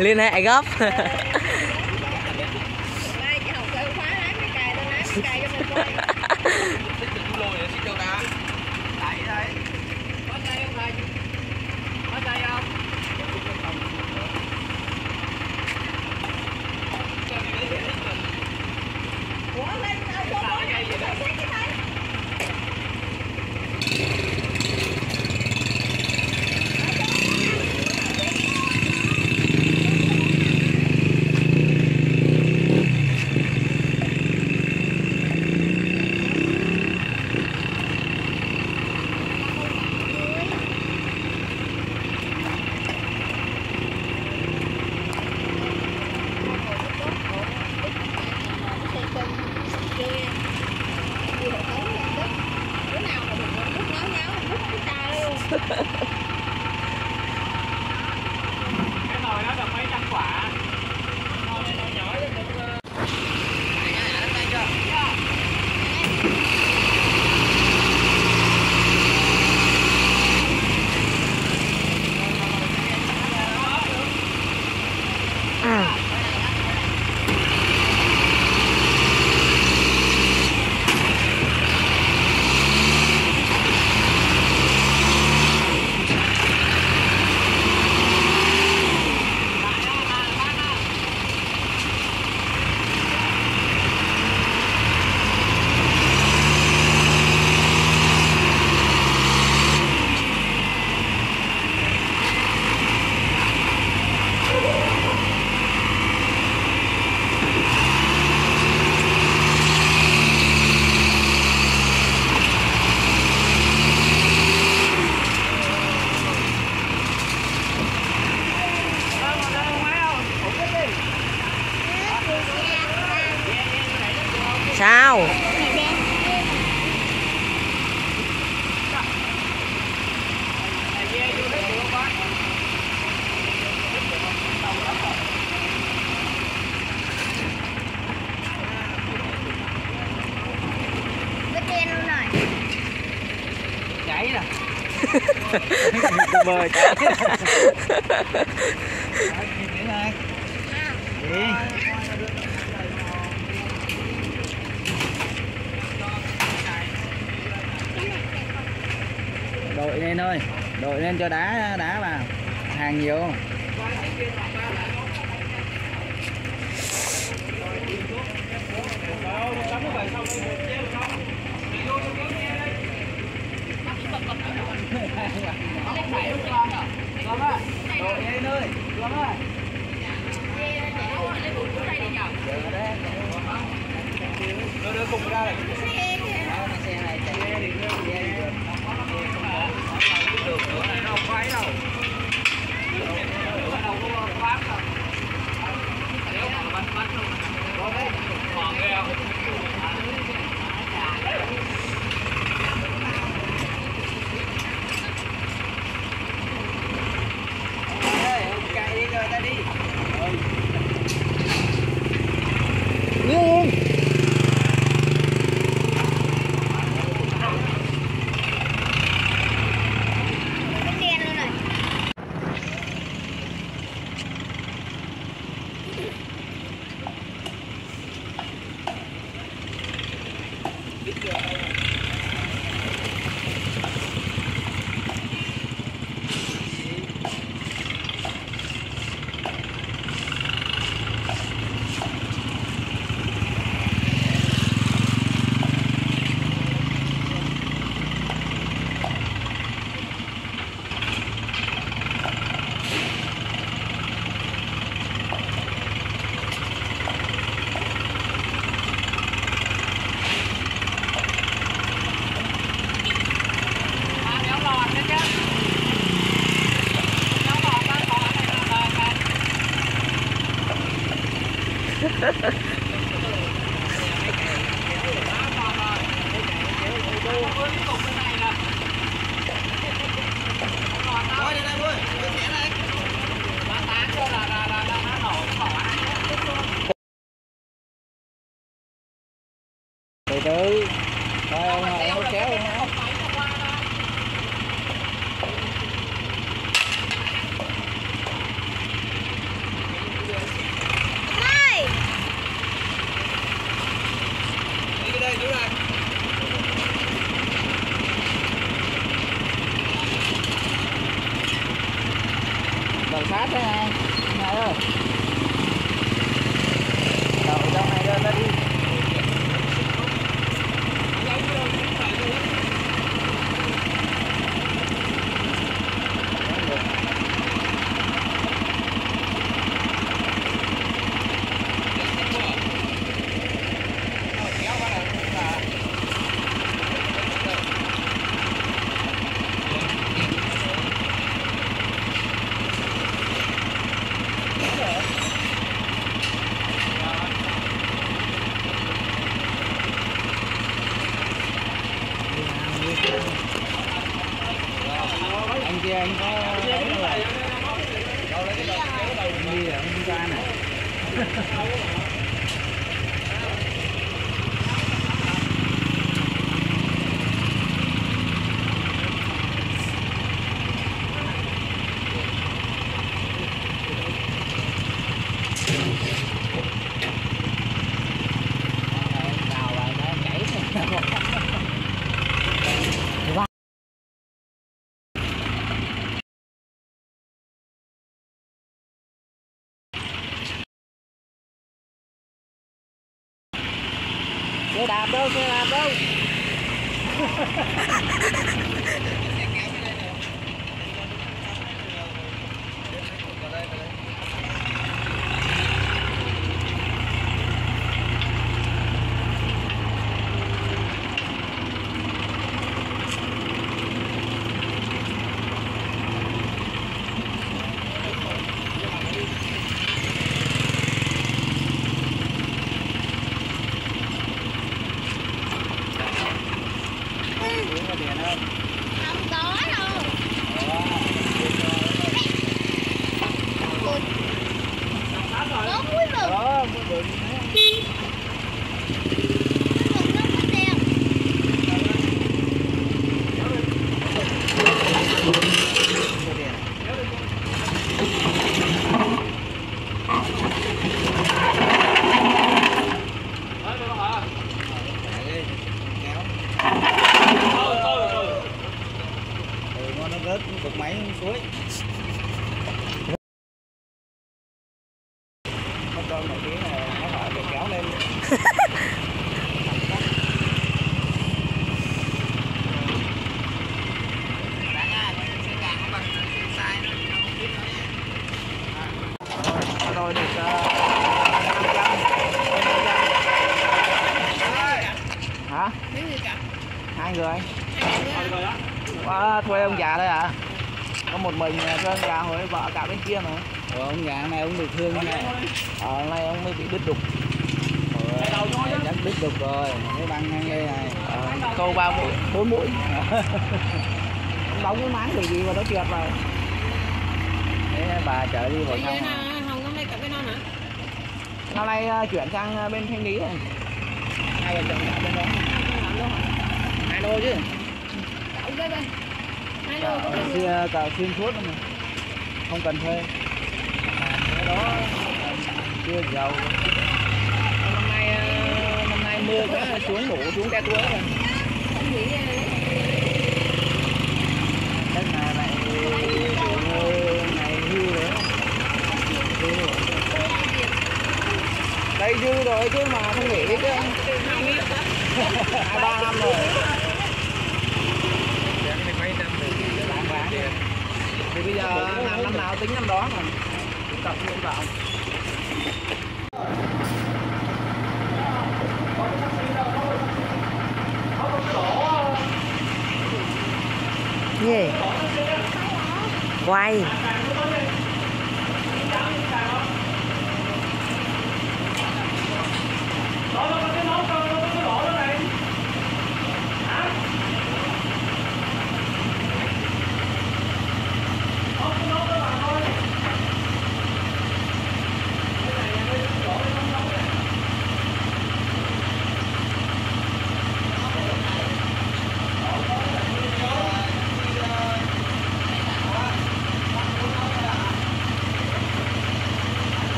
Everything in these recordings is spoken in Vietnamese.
Liên hệ gấp. Cái nồi nó được mấy trăm quả. Nồi này nồi nhỏ chứ đừng. Sao? Chảy nè. Bơi chảy. Đội lên thôi, đội lên cho đá vào, hàng nhiều. Đội lên ơi, đưa cùng ra này. Xe này chạy đi được. Đường nữa này nó không khoái đâu. Đâu có khoáng đâu. Nếu mà bánh luôn. Có đấy. Còn ghê không? Cày đi rồi ta đi. Yên. Từ từ thôi ông này không kéo không. sát thế này. Này ơi. Đậu trong này lên đi. Anh kia anh có ấy rồi. Đâu lấy cái đầu kéo đầu đi ở không ra này. Đào lại nó chảy. Xe đạp đâu, xe đạp đâu. Không có đâu. Có muối rừng. Đó, muối rừng. Nó có đeo. Nó rớt cục máy suối. Nó con này tiếng này nó hỏi để kéo lên. Rồi được 500. Hả? Hai người. Thuê ông già đây à? Có một mình thuê ông già hồi vợ cả bên kia mà. Ông già này ông bị thương này. Hôm nay ông mới bị đứt đục. Chắc đứt đục rồi, cái băng ngay đây này. Câu 3 mũi, 4 mũi. Ông đóng cái máng thì gì mà nó trượt vào. Thế bà chở đi vào trong. Hồng năm nay cả bên non hả? Năm nay chuyển sang bên Thanh Lý rồi. Hai vợ chồng cả bên đó. 2 đôi chứ. Đây đây. 2 đôi có bao nhiêu? Xe cả xuyên suốt mà. Không cần thuê. Cái đó chưa giàu. Năm nay mưa quá xuống ngủ xuống ke tua rồi. Anh nghĩ Đất này này hưu rồi. Đây dư rồi chứ mà không nghỉ chứ. 2-3 năm rồi. Thì bây giờ năm nào tính năm đó mà tập nguyện vọng. Gì? Quay.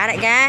Dạ đại ca.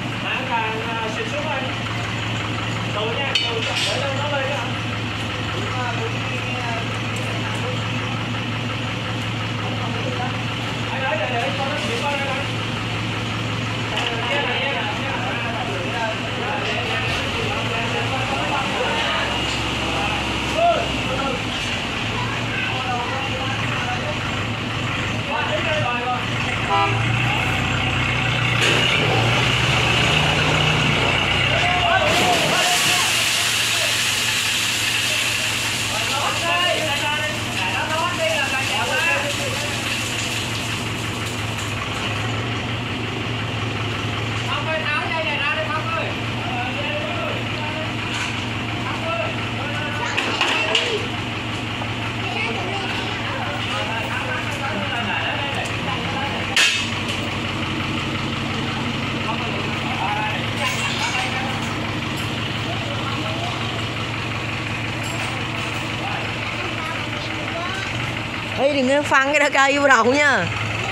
Ê, đừng có phăng cái đó cây vô đầu nha.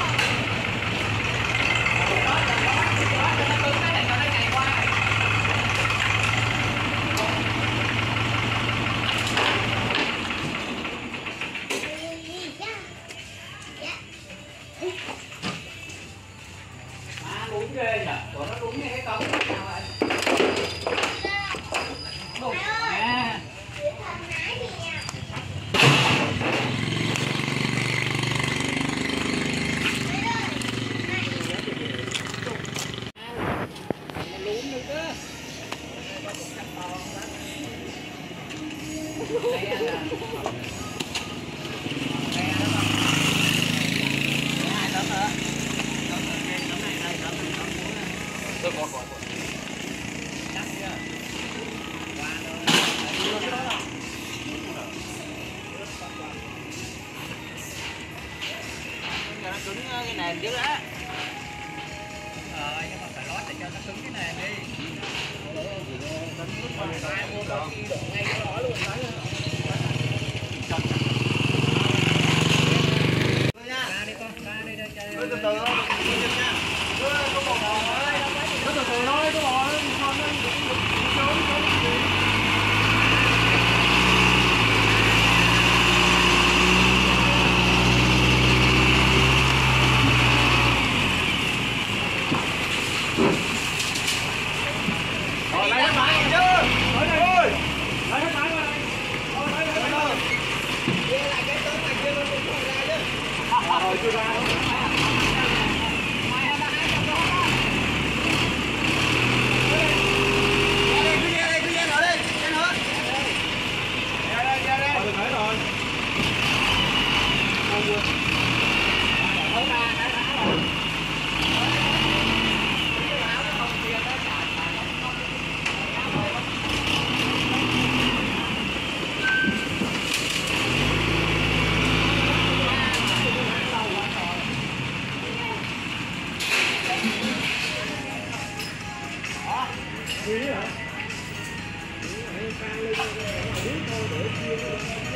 Đúng ghê nhỉ? Ủa nó đúng như cái con nào vậy? Cứng cái nền chứ á. Nhưng mà phải lót để cho nó cứng cái nền đi. Quý hả? Quý hả? Cao lên, biết thôi để chia